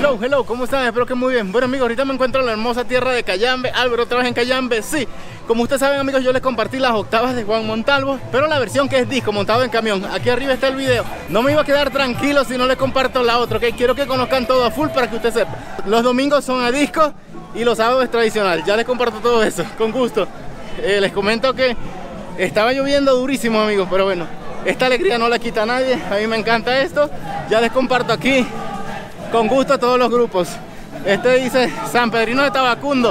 Hello, ¿cómo están? Espero que muy bien. Bueno amigos, ahorita me encuentro en la hermosa tierra de Cayambe. Álvaro, otra vez en Cayambe, sí. Como ustedes saben amigos, yo les compartí las octavas de Juan Montalvo, pero la versión que es disco, montado en camión. Aquí arriba está el video. No me iba a quedar tranquilo si no les comparto la otra, ¿ok? Quiero que conozcan todo a full para que ustedes sepan. Los domingos son a disco y los sábados es tradicional. Ya les comparto todo eso, con gusto. Les comento que estaba lloviendo durísimo amigos, pero bueno, esta alegría no la quita a nadie. A mí me encanta esto. Ya les comparto aquí con gusto a todos los grupos. Este dice San Pedrino de Tabacundo.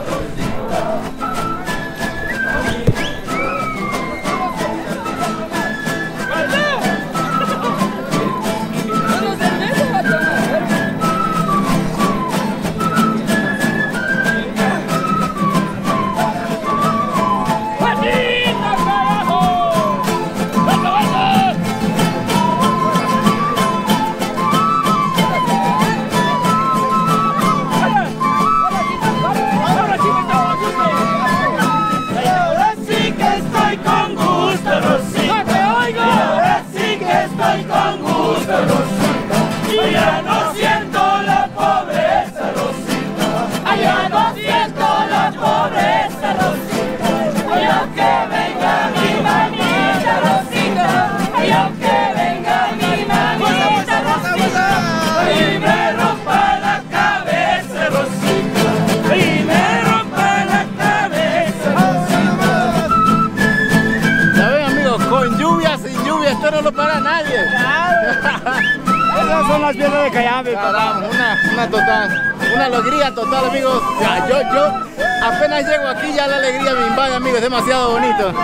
Ya no siento la pobreza, Rosita. Ya no siento la pobreza, Rosita. Y aunque venga mi mamita, Rosita. Y aunque venga mi mamita, Rosita. Y me rompa la cabeza, Rosita. Y me rompa la cabeza, Rosita. Ya ven amigos, con lluvia, sin lluvia, esto no lo para nadie. Esas son las piedras de Cayambe, papá. Una alegría total, amigos. Ya, yo apenas llego aquí, ya la alegría me invade, amigos. Es demasiado bonito.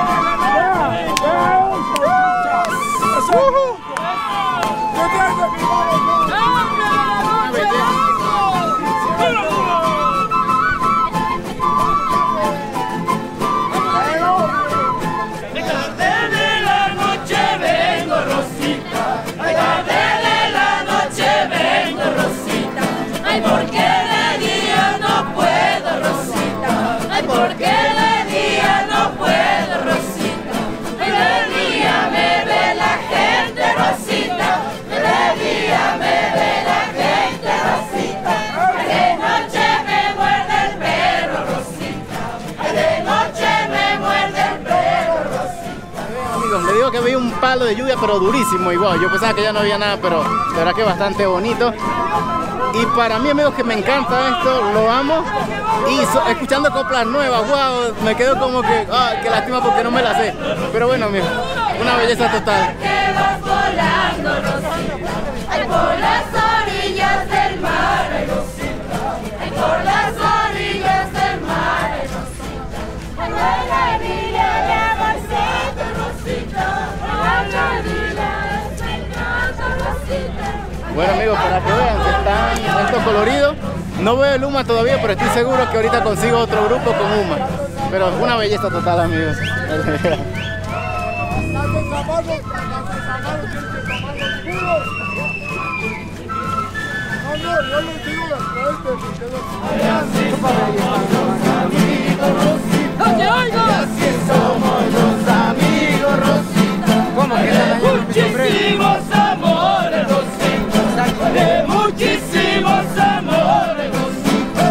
Le digo que vi un palo de lluvia pero durísimo igual. Yo pensaba que ya no había nada, pero la verdad que bastante bonito. Y para mí amigos que me encanta esto, lo amo. Y escuchando coplas nuevas, wow, me quedo como que, qué lástima porque no me la sé. Pero bueno amigos, una belleza total. Que vas volando, Rosita. Ay, por las orillas del mar, ay, Rosita. Ay, por las orillas del mar, ay, Rosita. Ay, la vida de amorcito, Rosita. Ay, la vida de Rosita. Bueno amigos, para que vean, se están estos coloridos. No veo el Uma todavía, pero estoy seguro que ahorita consigo otro grupo con Uma. Pero una belleza total amigos. Así somos los amigos, Rosita. De muchísimos amores, Rosita. De muchísimos amores, Rosita.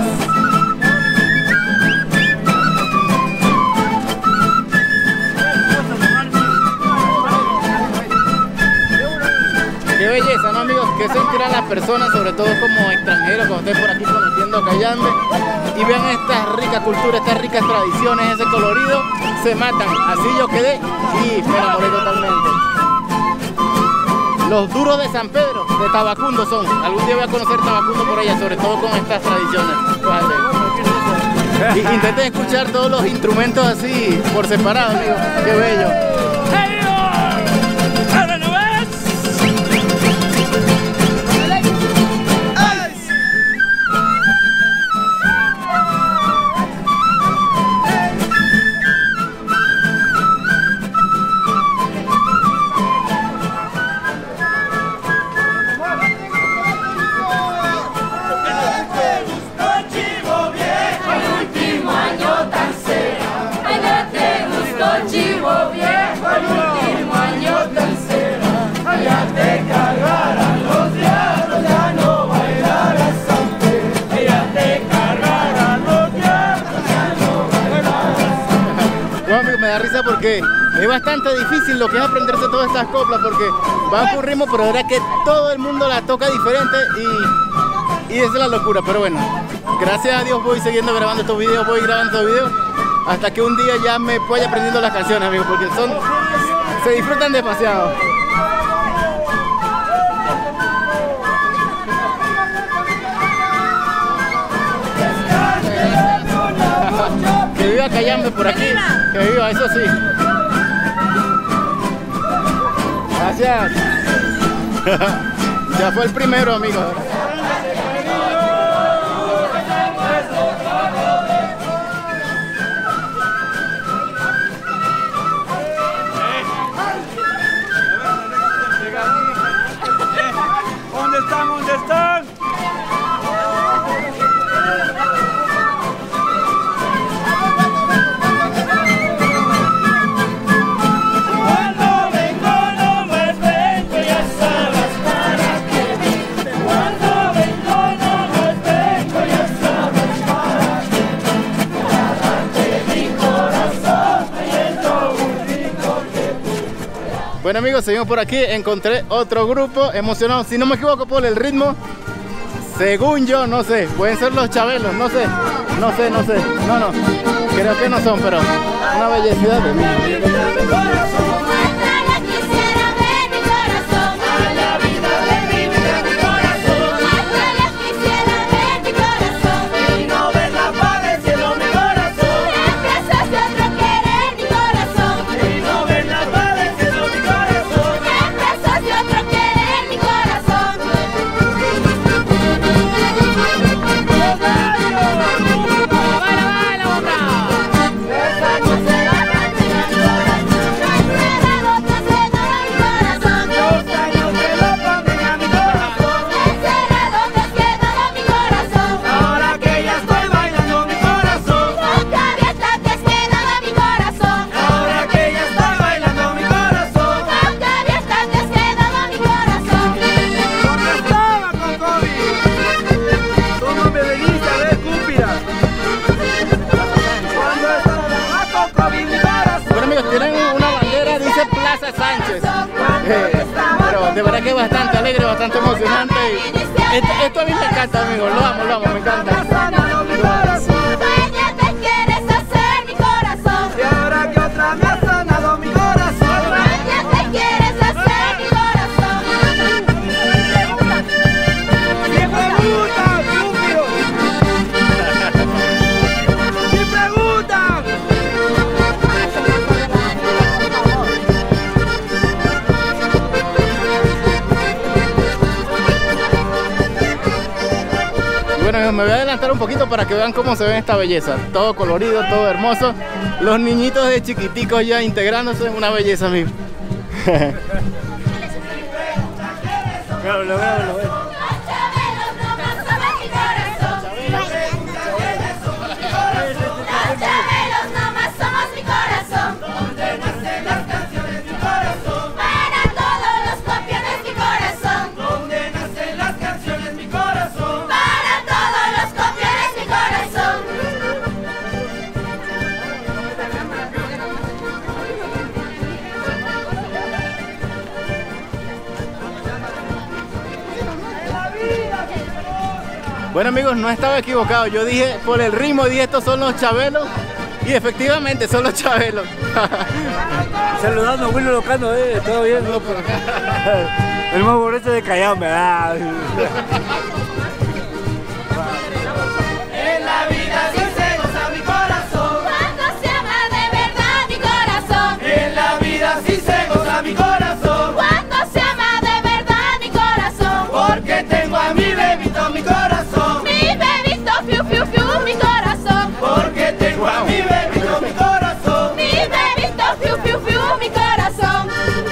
Qué belleza, ¿no amigos? ¿Qué sentirán las personas, sobre todo como extranjeros, cuando estén por aquí conociendo Cayambe y vean esta rica cultura, estas ricas tradiciones, ese colorido? Se matan. Así yo quedé y me enamoré totalmente. Los duros de San Pedro, de Tabacundo son. Algún día voy a conocer Tabacundo por allá, sobre todo con estas tradiciones. Y intenté escuchar todos los instrumentos así por separado, amigos. Qué bello. Chivo viejo. porque es bastante difícil lo que es aprenderse todas estas coplas, porque van con ritmo, pero es verdad que todo el mundo la toca diferente y esa es la locura. Pero bueno, gracias a Dios voy siguiendo grabando estos videos, voy grabando estos videos hasta que un día ya me vaya aprendiendo las canciones, amigos, porque se disfrutan demasiado. Que viva Cayambe por aquí, que viva, eso sí. Gracias. Ya fue el primero, amigos. ¿Dónde están? ¿Dónde están? Bueno, amigos, seguimos por aquí, encontré otro grupo emocionado, si no me equivoco por el ritmo, según yo, no sé, pueden ser los Chabelos, no sé, no, creo que no son, pero una belleza de mí. Pero de verdad que es bastante alegre, bastante emocionante y esto a mí me encanta, amigos, lo amo, me encanta. Bueno, me voy a adelantar un poquito para que vean cómo se ve esta belleza. Todo colorido, todo hermoso. Los niñitos de chiquiticos ya integrándose en una belleza, amigo. Grábalo. Bueno, amigos, no estaba equivocado. Yo dije por el ritmo, dije estos son los Chabelos. Y efectivamente son los Chabelos. Saludando a Willy Locano, todo bien. No, pero... el más bonito de Cayambe, ¿verdad? En la vida sí se goza mi corazón. Cuando se ama de verdad mi corazón. En la vida sí se goza mi corazón. Cuando se ama de verdad mi corazón. Porque tengo a mi bebito mi corazón. Mi bebito fiu fiu fiu mi corazón. Porque tengo a mi bebito mi corazón. Mi bebito fiu fiu fiu mi corazón.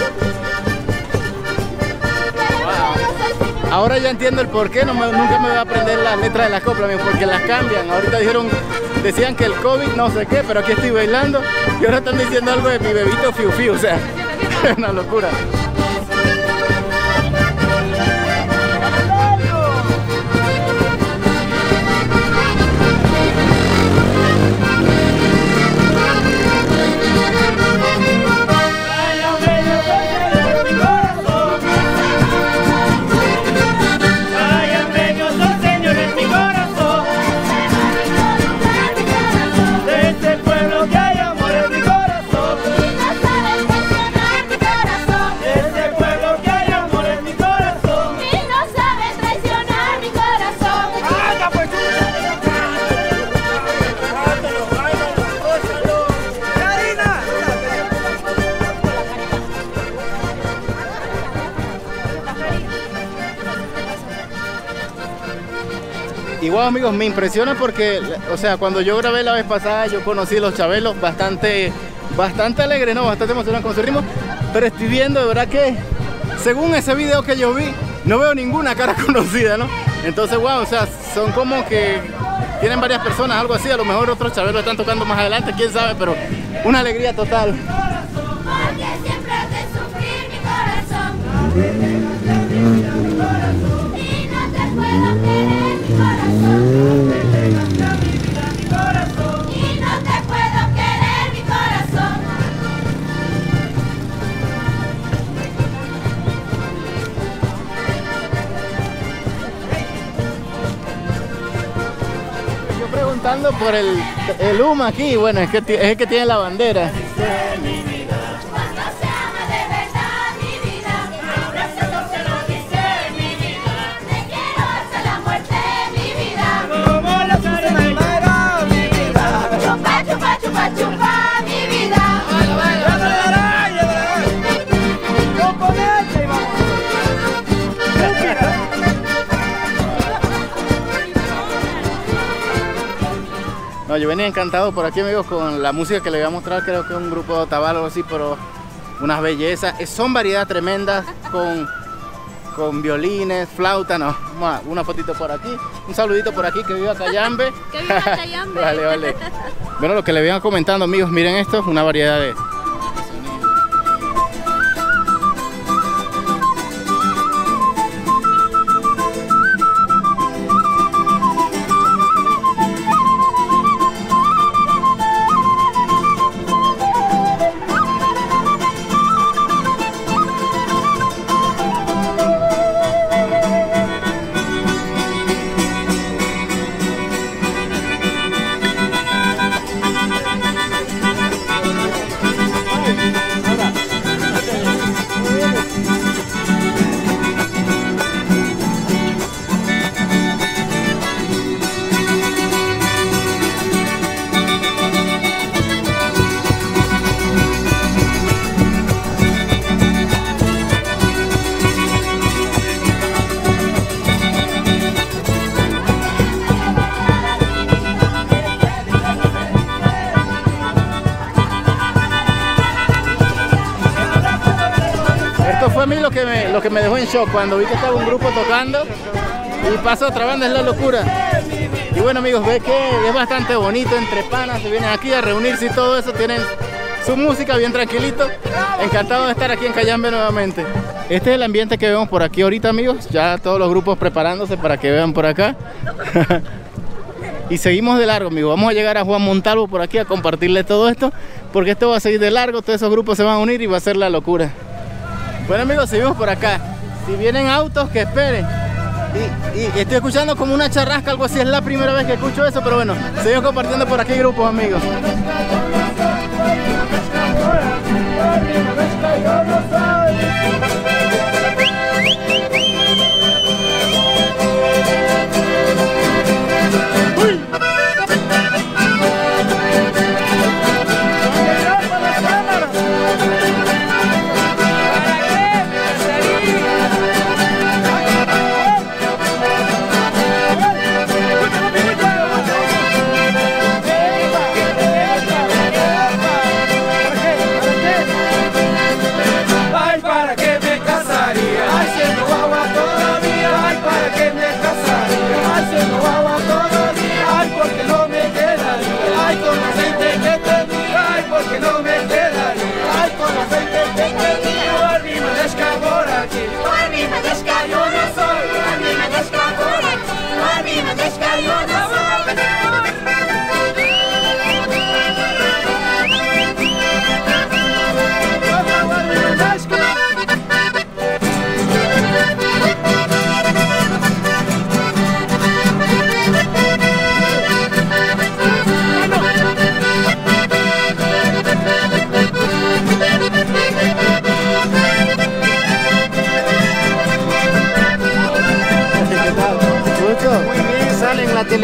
Ahora ya entiendo el por qué nunca me voy a aprender las letras de las coplas, porque las cambian. Ahorita decían que el COVID no sé qué, pero aquí estoy bailando y ahora están diciendo algo de mi bebito fiu fiu, o sea, es una locura. Igual amigos, me impresiona porque, o sea, cuando yo grabé la vez pasada, yo conocí a los chabelos bastante alegres, ¿no? Bastante emocionados con su ritmo, pero estoy viendo, de verdad que, según ese video que yo vi, no veo ninguna cara conocida, ¿no? Entonces, wow, o sea, son como que tienen varias personas, algo así, a lo mejor otros chabelos están tocando más adelante, quién sabe, pero una alegría total. Porque siempre has de sufrir mi corazón. Y no te puedo querer mi corazón. Y no te puedo querer mi corazón. Yo preguntando por el UMA aquí, bueno, es el que tiene la bandera. Cuando se ama de verdad mi vida, ahora se toca lo que sé mi vida. Te quiero hasta la muerte mi vida. Como la sal del mar, mi vida. Chupa, chupa, chupa, chupa mi vida. Componente y vamos. No, yo venía encantado por aquí, amigos, con la música que les voy a mostrar. Creo que es un grupo de Otavalo o algo así, pero unas bellezas. Son variedades tremendas con violines, flauta, no. Una fotito por aquí, un saludito por aquí, que viva Cayambe. Que viva Cayambe. Vale, vale. Bueno, lo que les vengo comentando, amigos, miren esto, una variedad de... Fue a mí lo que me dejó en shock cuando vi que estaba un grupo tocando y pasó otra banda, es la locura. Y bueno, amigos, ve que es bastante bonito, entre panas se vienen aquí a reunirse y todo eso, tienen su música bien tranquilito. Encantado de estar aquí en Cayambe nuevamente. Este es el ambiente que vemos por aquí ahorita, amigos, ya todos los grupos preparándose para que vean por acá. Y seguimos de largo, amigos, vamos a llegar a Juan Montalvo por aquí a compartirle todo esto, porque esto va a seguir de largo, todos esos grupos se van a unir y va a ser la locura. Bueno, amigos, seguimos por acá. Si vienen autos, que esperen. Y estoy escuchando como una charrasca, algo así. Es la primera vez que escucho eso, pero bueno, seguimos compartiendo por aquí grupos, amigos. Ay, ¿para qué me casas?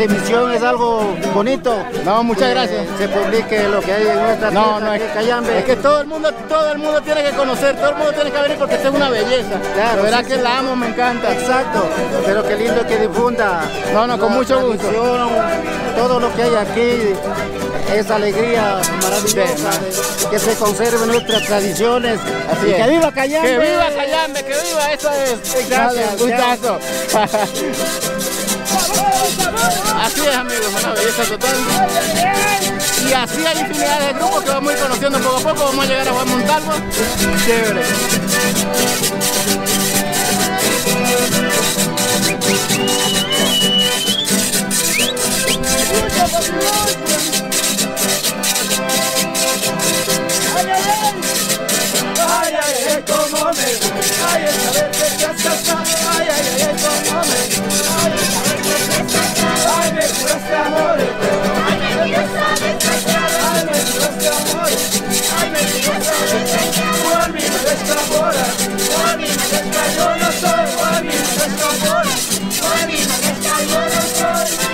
televisión es algo bonito. No, muchas gracias. Se publique lo que hay en nuestra tierra, es Cayambe. Es que todo el mundo tiene que conocer, todo el mundo tiene que venir porque esta es una belleza. Claro, de verdad sí, que sí. la amo, me encanta. Exacto, pero qué lindo que difunda. No, con mucho gusto. Todo lo que hay aquí, esa alegría maravillosa, que se conserven nuestras tradiciones. Así y es. que viva Cayambe. Que viva Cayambe, que viva, eso es. Gracias, gustazo. Así es, amigos, una belleza total. Y así hay infinidad de grupos que vamos a ir conociendo poco a poco. Vamos a llegar a Juan Montalvo. Chévere. Ay, ay, ay, cómo me gusta, ay, el saber que te has ay, ay, ay, cómo me gusta, ay, el saber que te has ay, me gusta este amor, ay, me gusta ay, me gusta este amor, ay, me gusta por mi modesta fora, por mi modesta yo no soy, por mi modesta fora, por mi modesta yo no soy.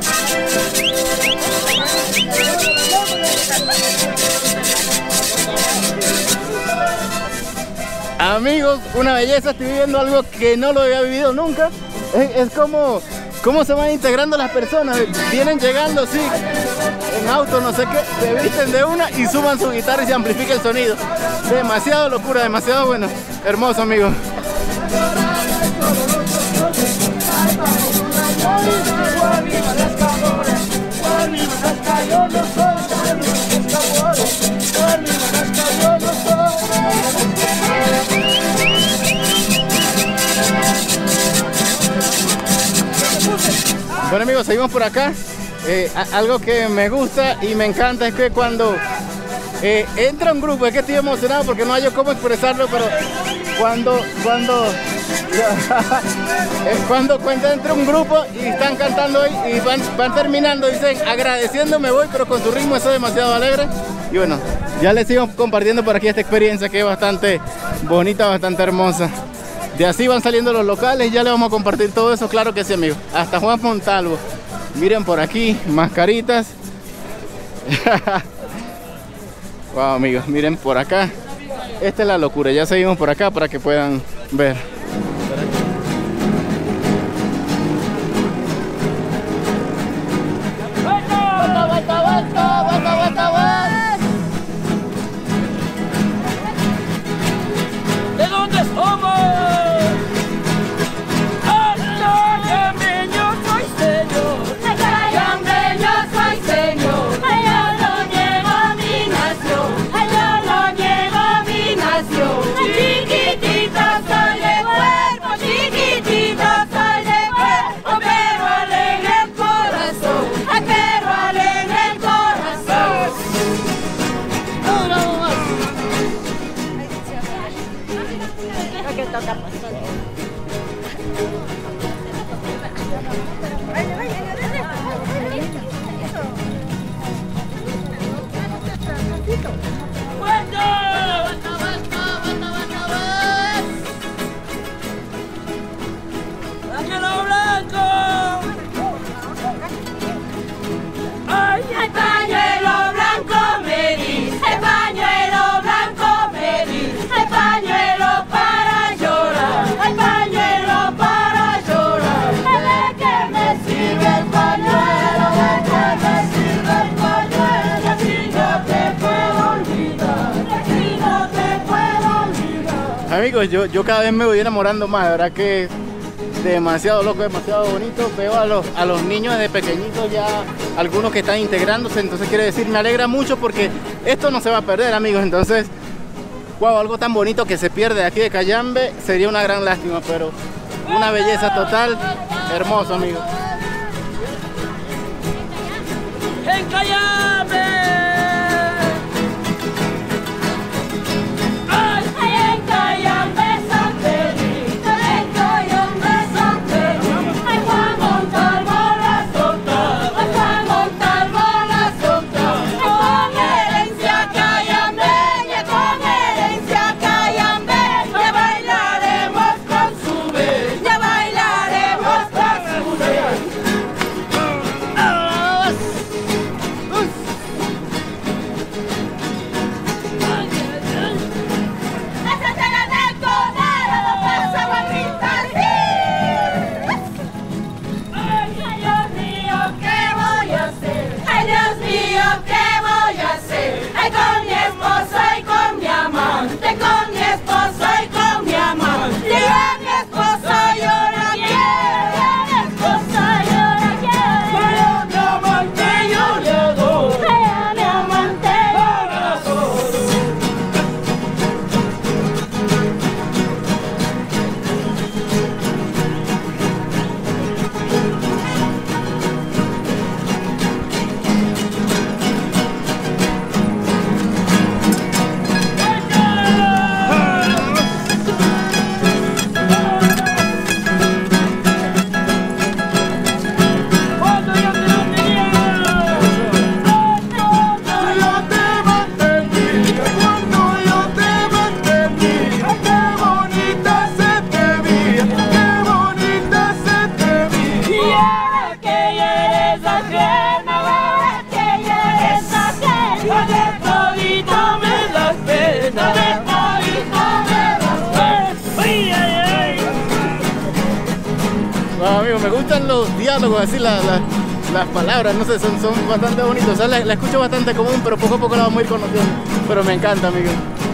Amigos, una belleza, estoy viviendo algo que no lo había vivido nunca. Es como cómo se van integrando las personas. Vienen llegando, sí, en auto, no sé qué, se visten de una y suman su guitarra y se amplifica el sonido. Demasiado locura, demasiado bueno. Hermoso, amigos. Bueno, amigos, seguimos por acá. Algo que me gusta y me encanta es que cuando entra un grupo, es que estoy emocionado porque no hay yo cómo expresarlo, pero cuando entra un grupo y están cantando y van terminando, dicen agradeciendo me voy, pero con su ritmo, eso es demasiado alegre. Y bueno, ya les sigo compartiendo por aquí esta experiencia que es bastante bonita, bastante hermosa. De así van saliendo los locales y ya les vamos a compartir todo eso, claro que sí, amigos. Hasta Juan Montalvo. Miren por aquí, mascaritas. Wow, amigos, miren por acá. Esta es la locura, ya seguimos por acá para que puedan ver. ¿De dónde somos? Cayambeño soy señor. Cayambeño soy señor. Yo no niego mi nación. Yo no niego mi nación. Chiquitito soy de cuerpo, chiquitito soy de cuerpo, pero alegre el corazón, pero alegre el corazón. Que toca ¡Ángelo Blanco! ¡Ay, el pañuelo blanco me dice! ¡El pañuelo blanco me dice! ¡El pañuelo para llorar! ¡El pañuelo para llorar! ¡De qué me sirve el pañuelo! ¡De qué me sirve el pañuelo! ¡Si no te puedo olvidar! ¡Si no te puedo olvidar! Amigos, yo cada vez me voy enamorando más, de verdad que demasiado loco, demasiado bonito. Veo a los niños desde pequeñitos ya, algunos que están integrándose, entonces quiere decir, me alegra mucho porque esto no se va a perder, amigos. Entonces, wow, algo tan bonito que se pierde aquí de Cayambe sería una gran lástima, pero una belleza total, hermoso, amigos. ¡En Cayambe! ¡Ay, en Cayambe San Pedrito! ¡En Cayambe San Pedrito! ¡Ay, Juan Montalvo la solta! ¡Ay, Juan Montalvo la solta! ¡Con herencia cayambeña! ¡Con herencia cayambeña! ¡Ya bailaremos con su vez! ¡Ya bailaremos con su vez! Wow, amigo, me gustan los diálogos, así las palabras, no sé, son bastante bonitos. O sea, la escucho bastante común, pero poco a poco la vamos a ir conociendo. Pero me encanta, amigo.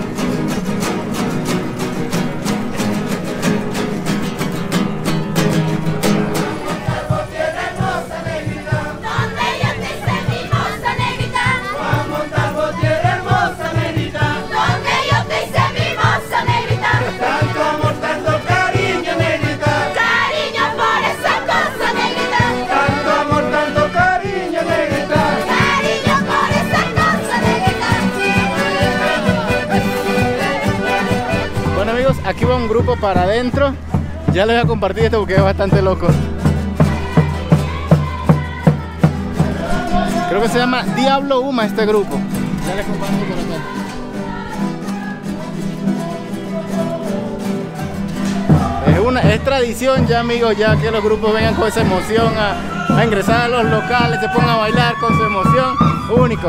Aquí va un grupo para adentro. Ya les voy a compartir esto porque es bastante loco. Creo que se llama Diablo Uma este grupo. Ya les comparto por acá. Es tradición ya, amigos, ya que los grupos vengan con esa emoción a ingresar a los locales, se pongan a bailar con su emoción. Único.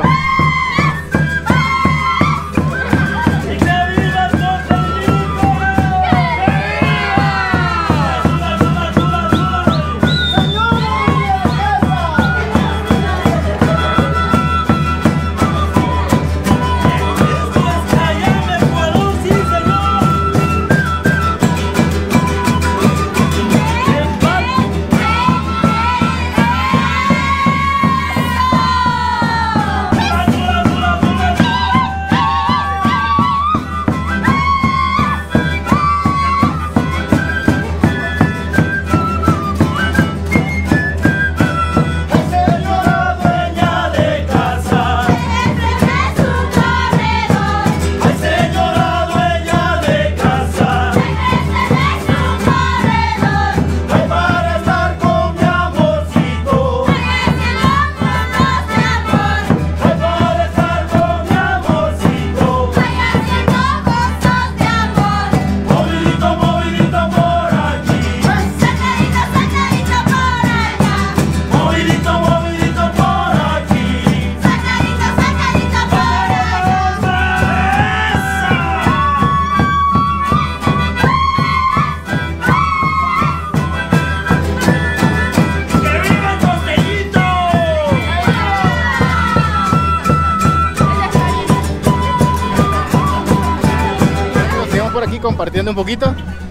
Compartiendo un poquito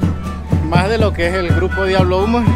más de lo que es el grupo Diablo Uma.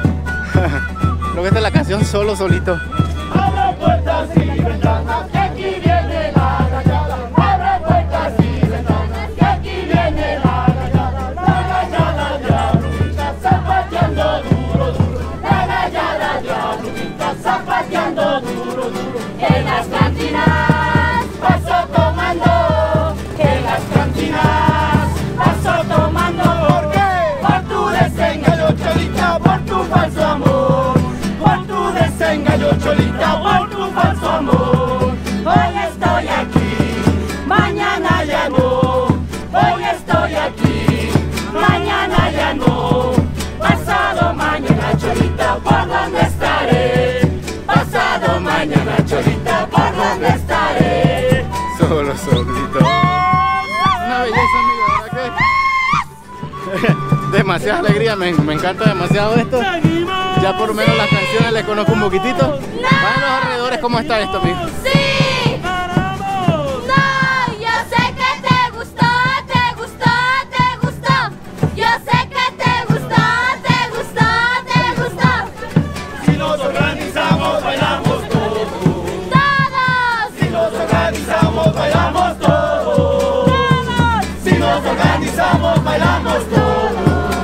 Lo que esta es la canción Solo Solito. Abra puertas y ventanas, que aquí viene la gallada. Abra puertas y ventanas, que aquí viene la gallada. La gallada diablita zapateando duro, duro. La gallada diablita zapateando duro, duro. En las cantinas paso tomando, en las cantinas paso tomando. ¿Por qué? Por tu desengaño, cholita, por tu falso amor. Por tu desengaño, cholita, por tu falso amor. Hoy estoy aquí, mañana ya no. Hoy estoy aquí, mañana ya no. Pasado mañana, cholita, ¿por dónde estaré? Pasado mañana, cholita, ¿por dónde estaré? Solo solito. Una belleza, amigo, ¿verdad que? Demasiada alegría, me encanta demasiado esto. Ya por lo menos las canciones les conozco un poquitito. Van a los alrededores, ¿cómo está esto, amigo? ¡Sí! No, yo sé que te gustó, te gustó, te gustó. Yo sé que te gustó, te gustó, te gustó. Si nos organizamos, bailamos todos. ¡Todos! Si nos organizamos, bailamos todos. Si nos organizamos, bailamos todos.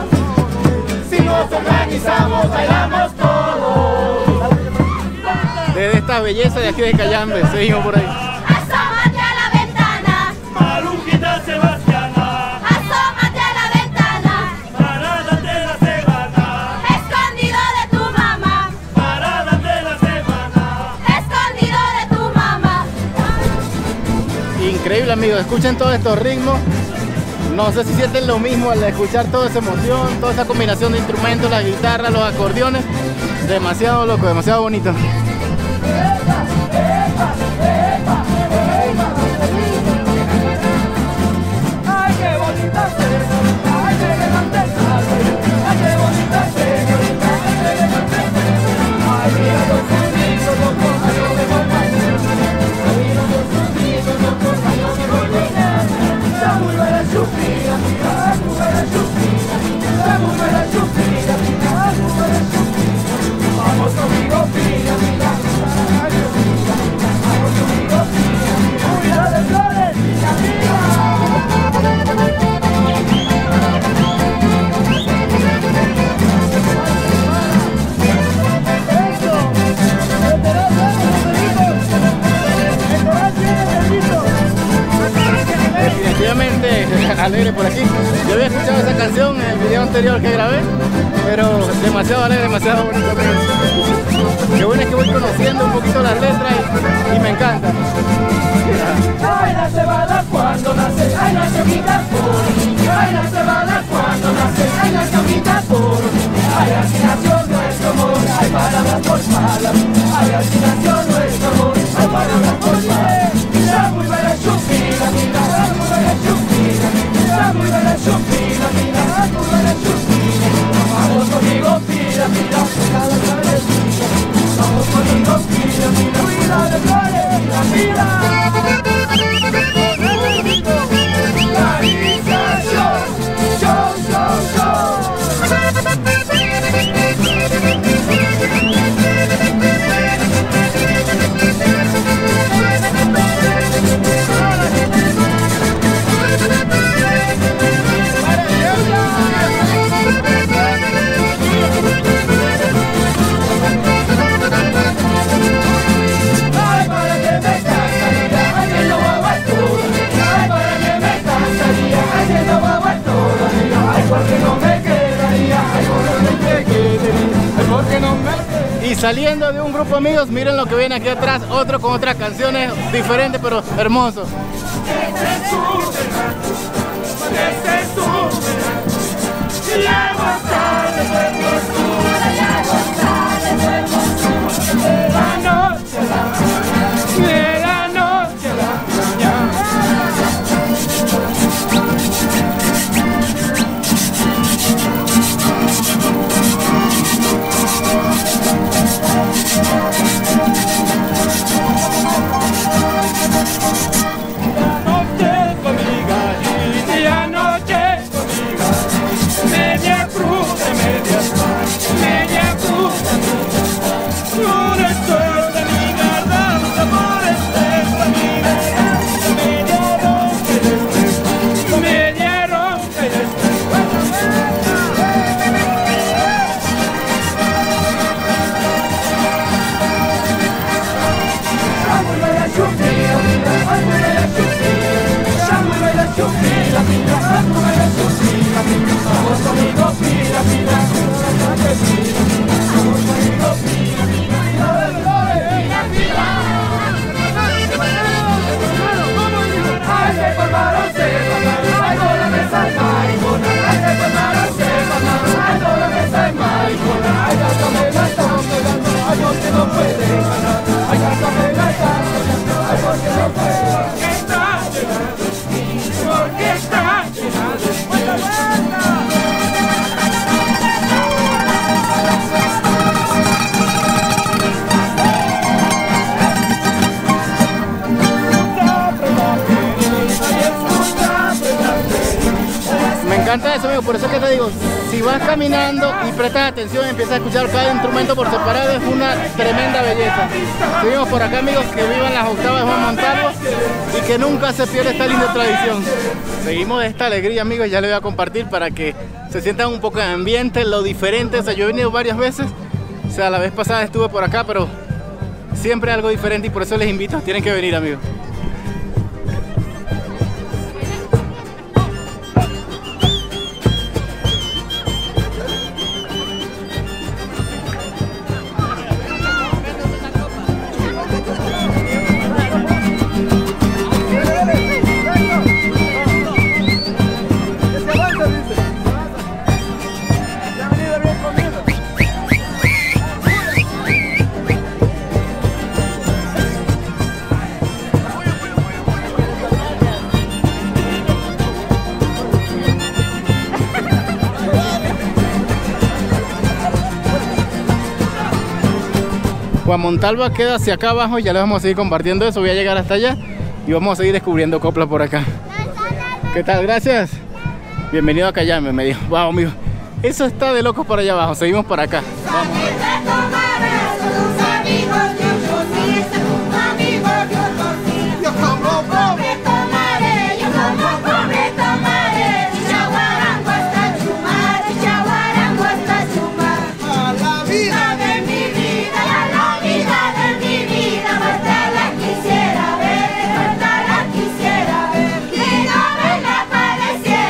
Si nos organizamos, bailamos todos. Desde esta belleza de aquí de Cayambe, seguimos por ahí. Asómate a la ventana, Marujita Sebastiana, asómate a la ventana. parada de la semana, Escondido de tu mamá, parada de la semana. escondido de tu mamá. Increíble, amigos, escuchen todos estos ritmos. No sé si sienten lo mismo al escuchar toda esa emoción, toda esa combinación de instrumentos, la guitarra, los acordeones. Demasiado loco, demasiado bonito. Ay, qué bonita señorita, ay, qué elegante, ay, qué bonita señorita, alegre por aquí. Yo había escuchado esa canción en el video anterior que grabé, pero demasiado alegre, demasiado bonito. Qué bueno es que voy conociendo un poquito las letras y me encanta. Ay, la cebada cuando nace, ay, nace hojita por. Ay, la cebada cuando nace, ay, nace hojita por. Ay, así nació nuestro amor, hay palabras por palabras. Ay, así nació nuestro amor, hay palabras por palabras. La muy bella chupina, mira, la muy bella chupina, la muy bella chupina, mira, la muy bella chupina. Vamos conmigo, pira, pira, vamos conmigo, pira, pira, pira de flores, pira, Y saliendo de un grupo de amigos, miren lo que viene aquí atrás, otro con otras canciones diferentes pero hermosos. Me encanta eso, amigo, por eso es que te digo, si vas caminando y prestas atención y empiezas a escuchar cada instrumento por separado, es una tremenda belleza. Seguimos por acá, amigos, que vivan las octavas de Juan Montalvo y que nunca se pierda esta linda tradición. Seguimos de esta alegría, amigos, ya les voy a compartir para que se sientan un poco en ambiente, lo diferente. O sea, yo he venido varias veces, o sea, la vez pasada estuve por acá, pero siempre algo diferente y por eso les invito, tienen que venir, amigos. Juan Montalvo queda hacia acá abajo y ya les vamos a seguir compartiendo eso. Voy a llegar hasta allá y vamos a seguir descubriendo coplas por acá. ¿Qué tal? Gracias. Bienvenido a Cayambe, me dijo. Vamos, amigo. Eso está de locos por allá abajo. Seguimos por acá. Vamos. Quisiera ver, y no me la parecer.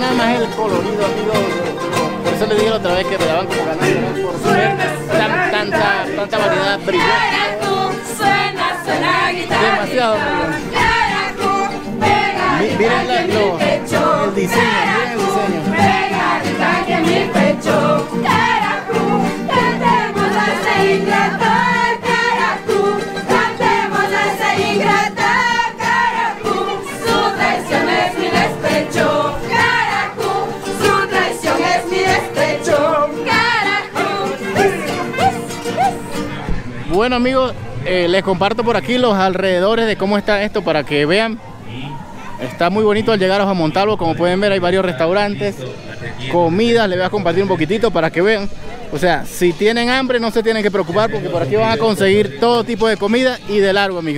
nada más el colorido, amigos. Por eso le dije la otra vez que me daban como ganas, ¿no? Por ver tanta variedad brillante. Demasiado, amigos. Miren el diseño, miren el diseño. Bueno, amigos, les comparto por aquí los alrededores de cómo está esto para que vean. Está muy bonito al llegar a Juan Montalvo. Como pueden ver, hay varios restaurantes, comidas. Les voy a compartir un poquitito para que vean. O sea, si tienen hambre no se tienen que preocupar porque por aquí van a conseguir todo tipo de comida y de largo, amigos.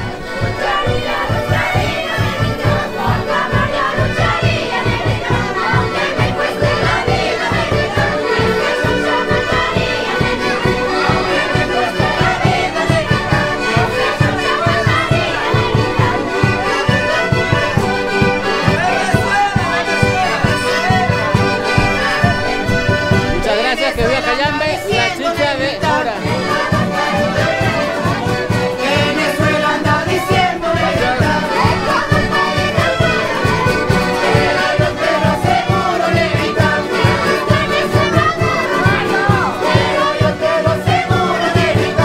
Que viva Cayambe, la chicha de ahora. Venezuela anda diciendo negrita, pero yo te lo aseguro negrita, pero yo te lo aseguro negrita.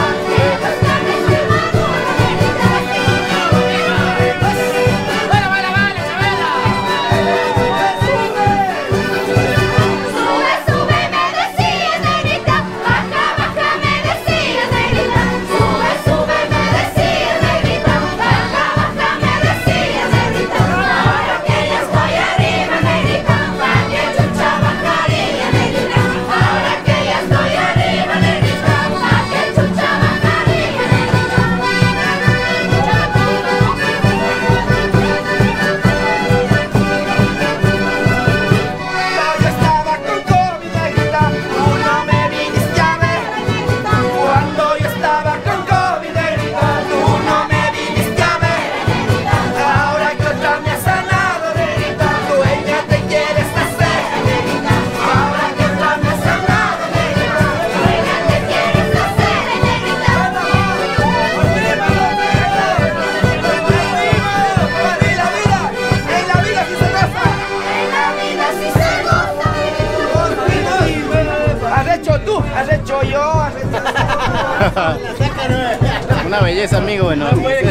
Una belleza, amigo. Bueno, Caminemos,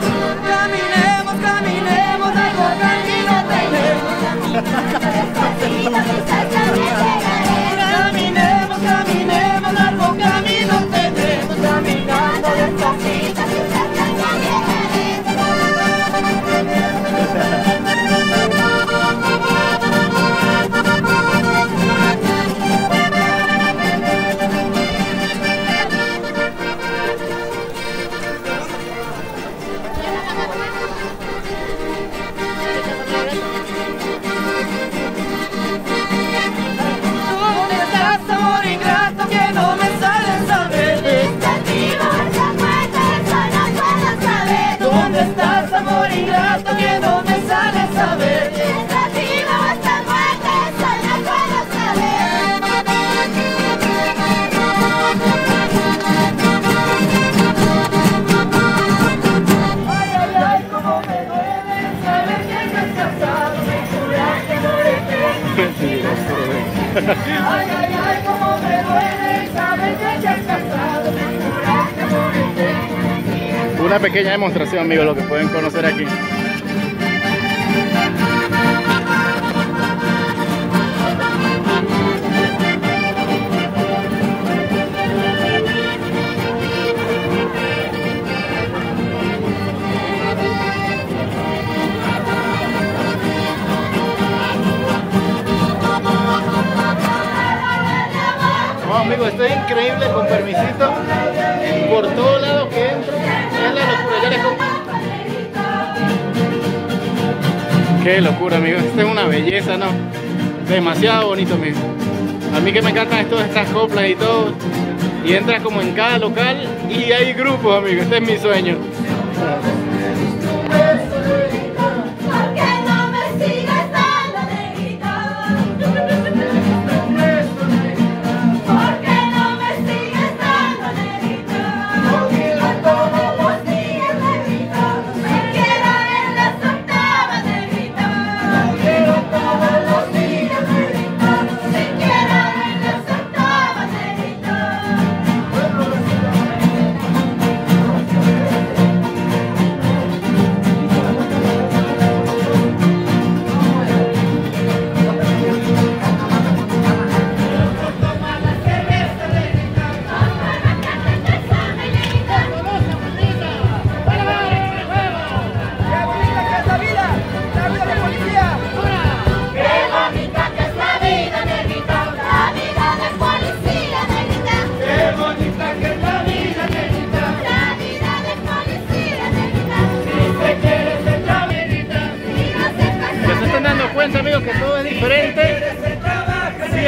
caminemos, algo camino tenemos. Caminemos, caminemos, algo camino tenemos. Caminando despacito. Ay, ay, ay, cómo me duele saber que ya has casado, me juraste morirte. una pequeña demostración, amigos, lo que pueden conocer aquí. Amigos, esto es increíble, con permisito, por todos lados que entro, es la locura, ya les comento. Qué locura, amigos, esto es una belleza, ¿no? Demasiado bonito, amigos. A mí que me encantan estas coplas y todo, y entras como en cada local y hay grupos, amigos, este es mi sueño. ¿Por qué no me sigues dando, negrita?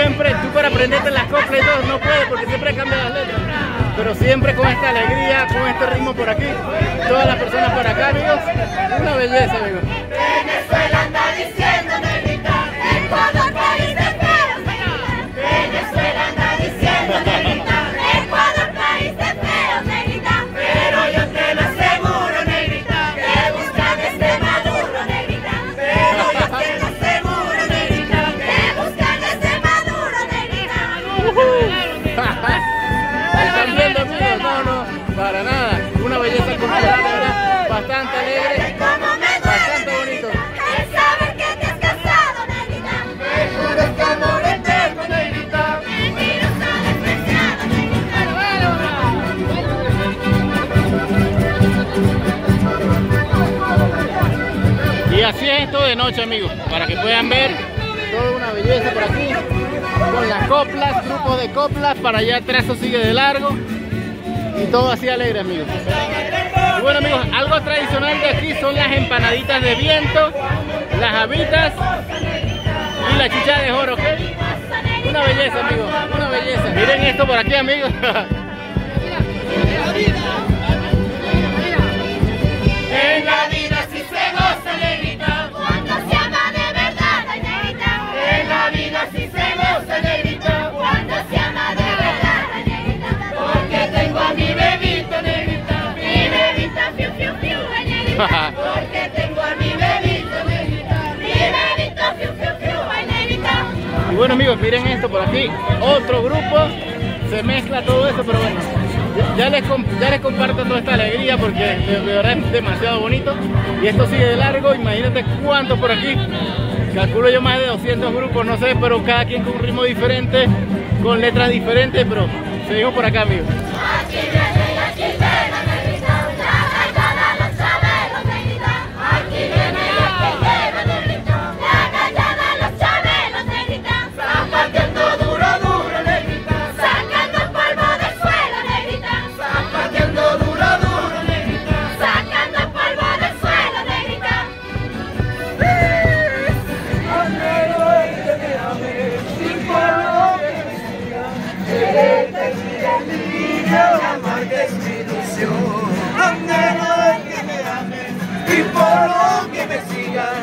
siempre, tú para aprenderte las coplas y todo, no puedes porque siempre cambian las letras. Pero siempre con esta alegría, con este ritmo por aquí, todas las personas por acá, amigos, una belleza, amigos. Venezuela anda diciendo negrita, Ecuador país de feos, negrita. Venezuela anda diciendo negrita, Ecuador país de feos, negrita. Pero yo te lo aseguro, negrita, que buscan este Maduro, negrita. Pero yo te lo aseguro, negrita, que buscan este Maduro, negrita. ¿Están viendo, amigos? No, no, para nada. Una belleza cultural, de verdad, bastante alegre, bastante bonito. El saber que te has casado, negrita. Me juras que amor eterno, negrita. Mentirosa, despreciada, negrita. Y así es esto de noche, amigos, para que puedan ver toda una belleza por aquí, con las coplas, grupos de coplas, para allá atrás eso sigue de largo, y todo así alegre, amigos. Y bueno, amigos, algo tradicional de aquí son las empanaditas de viento, las habitas y la chicha de oro, ¿ok? Una belleza, amigos, una belleza. Miren esto por aquí, amigos. En la vida sí se goza, negrita. Cuando se ama de verdad, ay, negrita. En la vida sí se goza, negrita. Cuando se ama de verdad, ay, negrita. Porque tengo a mi bebito, negrita. Mi bebita, fiu, fiu, fiu, ay, negrita. Porque tengo a mi bebito, negrita. Mi bebito, fiu, fiu, fiu, ay, negrita. Y bueno, amigos, miren esto por aquí, otro grupo, se mezcla todo eso, pero bueno, ya les comparto toda esta alegría porque de verdad es demasiado bonito. Y esto sigue de largo, imagínate cuántos por aquí, calculo yo más de 200 grupos, no sé, pero cada quien con un ritmo diferente, con letras diferentes, pero seguimos por acá, amigos. Aquí viene y aquí viene, negrita. La gallada, los chabelos, negrita. Aquí viene y aquí viene, negrita. La gallada, los chabelos, negrita. Zapateando duro, duro, negrita. Sacando el polvo del suelo, negrita. Zapateando duro, duro, negrita. Sacando el polvo del suelo, negrita. Y por lo que me sigas,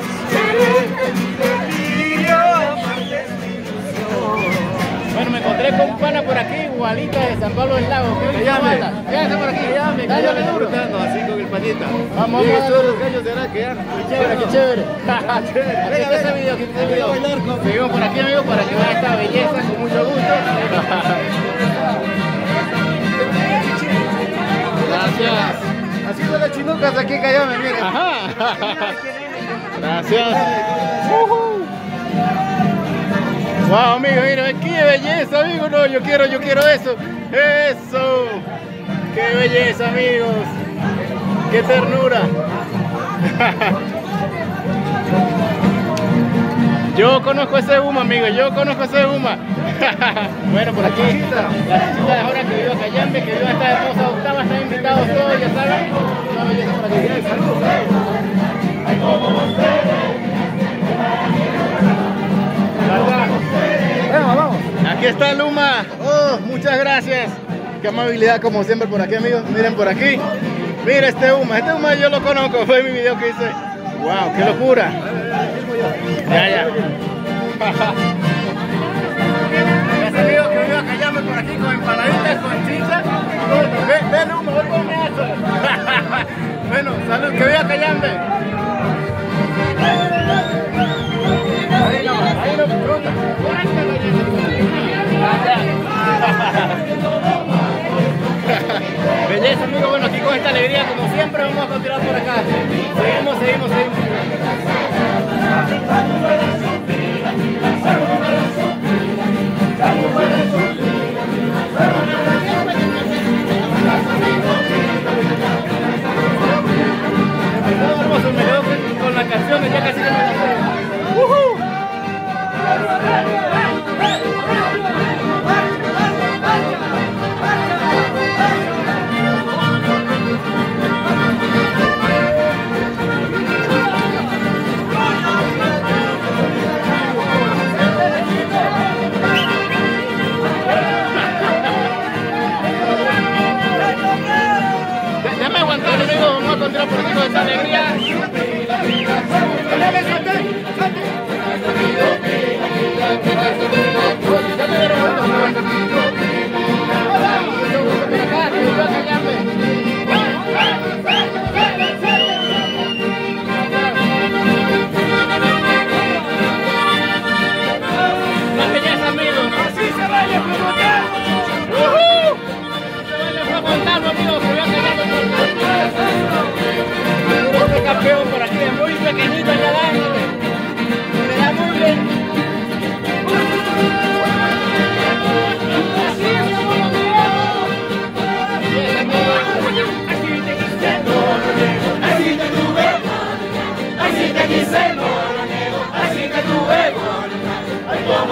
Bueno, me encontré con un pana por aquí, igualita de San Pablo del Lago. ¿Qué banda? ¿Qué hace por aquí? Dale duro. Así con el panita. Vamos, Y vamos. todos los gallos será que ya. Qué chévere, qué chévere. Aquí está ese video, aquí está ese video. Seguimos por aquí, amigos, para que vean esta belleza con mucho gusto. Gracias. Así son las chinucas aquí en Cayame, mira. Ajá. Gracias. Wow, amigo, mira, qué belleza, amigo. No, yo quiero eso. Eso. Qué belleza, amigos. Qué ternura. Yo conozco ese Uma, amigo, yo conozco ese Uma. Bueno, por aquí la chichita de ahora que vive a Cayambe, que vive esta hermosa octava, están invitados todos, ya saben. Una belleza por aquí. Saludos. Vamos. Aquí está el Uma. Oh, muchas gracias. Qué amabilidad como siempre por aquí, amigos. Miren por aquí. Mira este Uma yo lo conozco, fue mi video que hice. Wow, qué locura. Ya. Ese amigo que vive a Cayambe por aquí con empanaditas, con chicha. Ven Uma, voy con eso. Bueno, salud, que vive a Cayambe. Ahí lo disfruta. Belleza, amigo. Bueno, aquí con esta alegría, como siempre, vamos a continuar por acá. Seguimos. Hermoso, me quedo con la canción, ya casi que me la sé.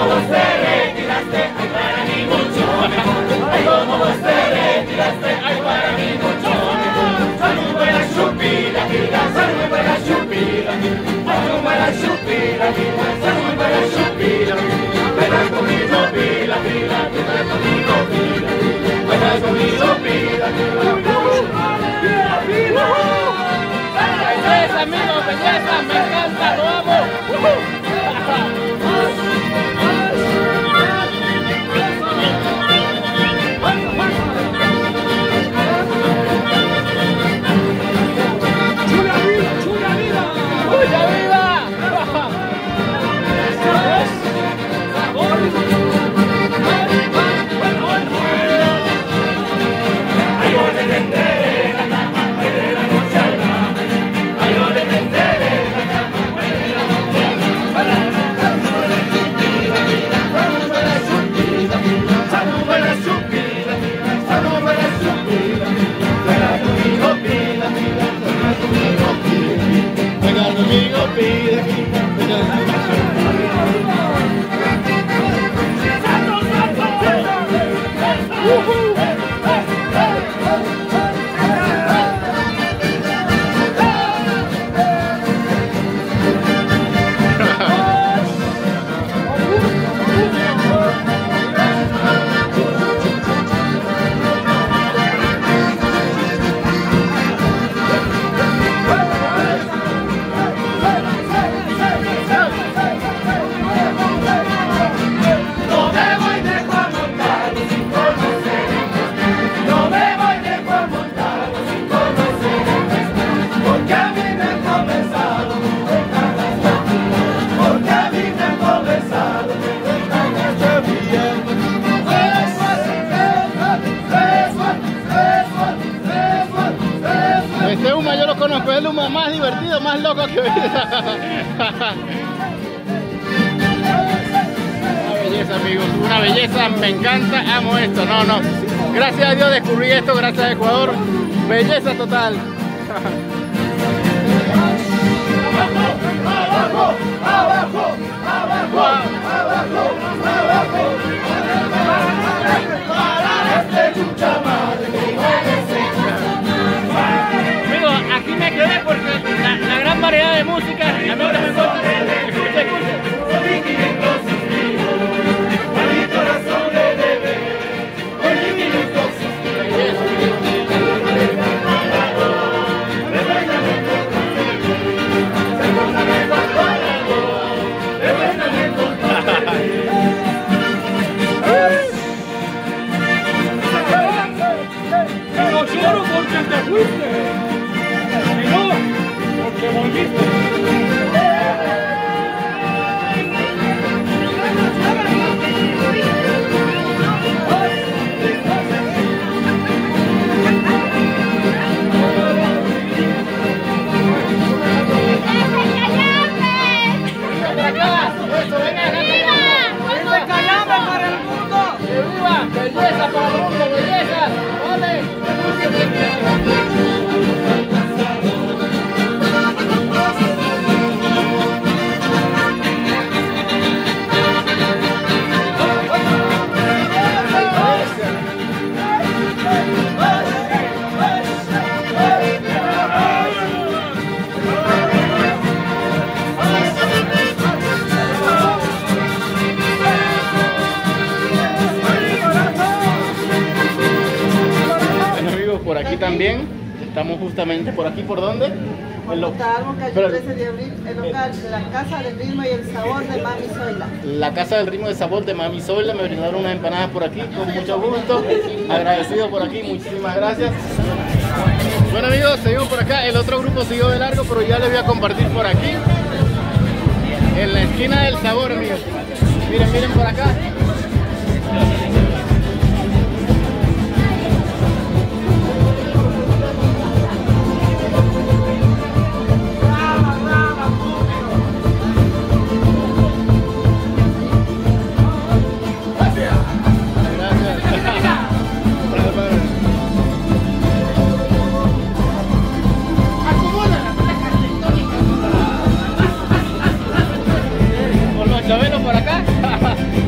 como vos te retiraste, ay, para mí mucho mejor. Ay, como vos te retiraste, ay, para mí mucho mejor. Salud para Chupi, la vida, salud para Chupi, la vida. Salud para Chupi, la vida, salud para Chupi, la vida. Ven conmigo, pila, pila, ven conmigo, pila, ven conmigo, pila, pila. Belleza, amigos, belleza, me encanta, lo amo. ¡Chula vida, chula vida! ¡Chula vida! Ay, yo le tenderé la cama, de la noche al grande. Ay, yo le tenderé la cama, de la noche al grande. Salud para Chupi, salud para Chupi, salud para Chupi. Venga conmigo, pila, pila, venga conmigo, pila. Venga conmigo, pila, pila, venga Este Uma yo lo conozco, es el Uma más divertido, más loco que he visto. Una belleza, amigos, una belleza, me encanta, amo esto, no. Gracias a Dios descubrí esto, gracias a Ecuador, belleza total. abajo, abajo, abajo, abajo, abajo. Para este chucha madre, Amigos, aquí me quedé porque la gran variedad de música, a mí me gusta. Escuche. mi corazón le debe, por mi minuto no lloro porque te fuiste, sino porque volviste. Belleza para el mundo, belleza, vale. Por aquí también, estamos justamente por aquí, ¿por dónde? Calle 13 de abril, el local de la Casa del Ritmo y el Sabor de Mami Zoila. La Casa del Ritmo y el Sabor de Mami Zoila, me brindaron unas empanadas por aquí, con mucho gusto, agradecido por aquí, muchísimas gracias. Bueno amigos, seguimos por acá, el otro grupo siguió de largo, pero ya les voy a compartir por aquí, en la esquina del sabor, amigos. Miren por acá. Por acá.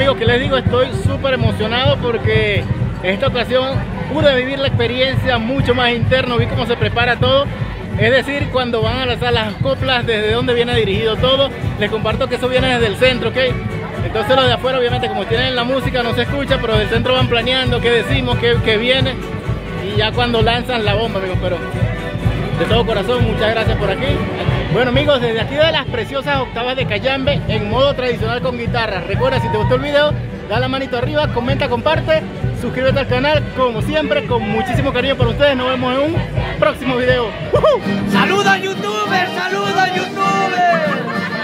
amigos, que les digo, estoy súper emocionado porque en esta ocasión pude vivir la experiencia mucho más interno, vi cómo se prepara todo. Es decir, cuando van a lanzar las coplas, desde donde viene dirigido todo. Les comparto que eso viene desde el centro, ¿ok? Entonces los de afuera, obviamente, como tienen la música, no se escucha, pero del centro van planeando qué decimos, qué viene. Y ya cuando lanzan la bomba, amigos, pero de todo corazón, muchas gracias por aquí. Bueno, amigos, desde aquí de las preciosas octavas de Cayambe, en modo tradicional con guitarra. Recuerda, si te gustó el video, da la manito arriba, comenta, comparte, suscríbete al canal, como siempre, con muchísimo cariño para ustedes. Nos vemos en un próximo video. ¡Saludos, youtubers! ¡Saludos, youtubers!